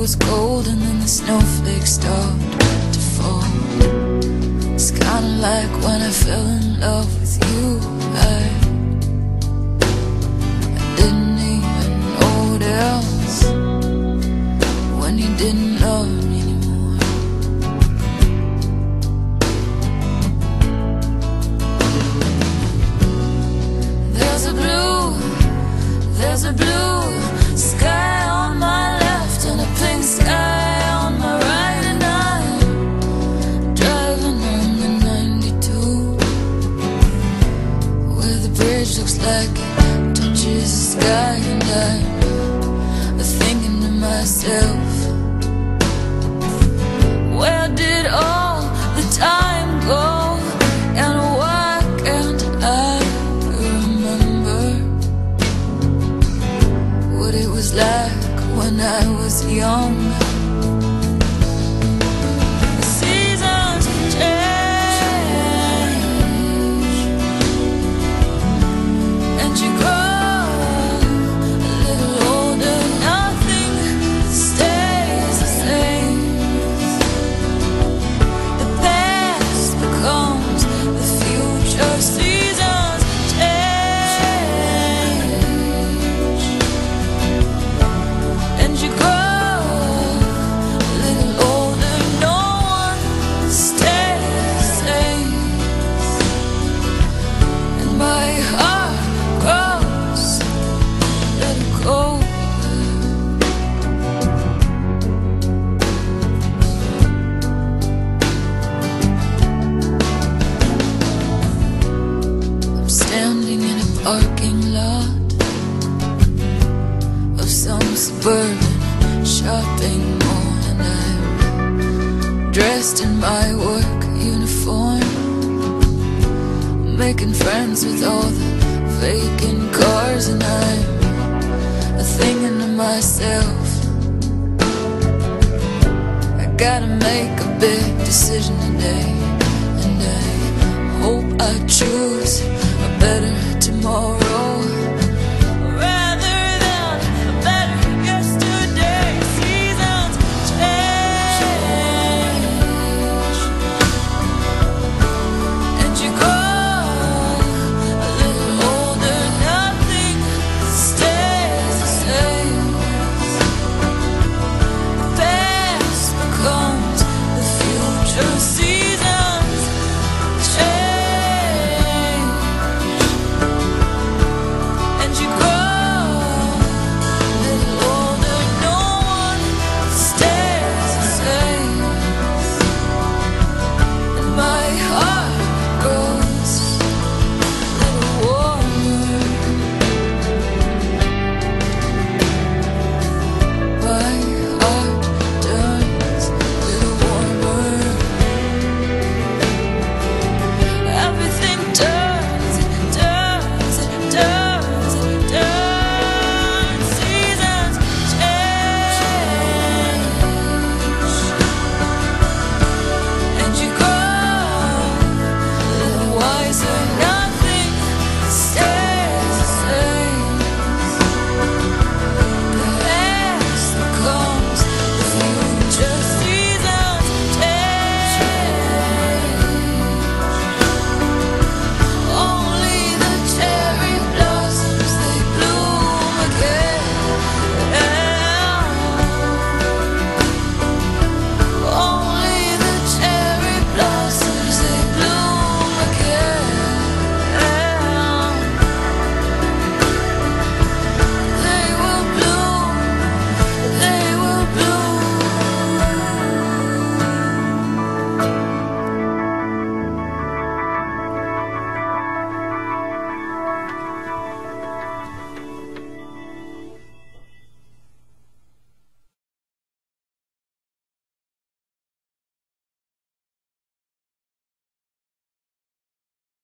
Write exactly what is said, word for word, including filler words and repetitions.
was cold and then the snowflakes started to fall. It's kinda like when I fell in love with you. I, I didn't even know what else when you didn't love me anymore. There's a blue, there's a blue sky on my left and a pink sky on my right, and I'm driving on the ninety-two, where the bridge looks like it touches the sky, and I'm thinking to myself, where did all the time go, and why can't I remember what it was like when I was young? The seasons change, and you grow a little older. Nothing stays the same. The past becomes the future. Seasons change, and you grow a little older. No one stays the same, and my heart grows a little colder. I'm standing in a parking lot of some suburban shopping mall, and I'm dressed in my work uniform, making friends with all the vacant cars, and I'm thinking to myself, I gotta make a big decision today, and I hope I choose a better tomorrow.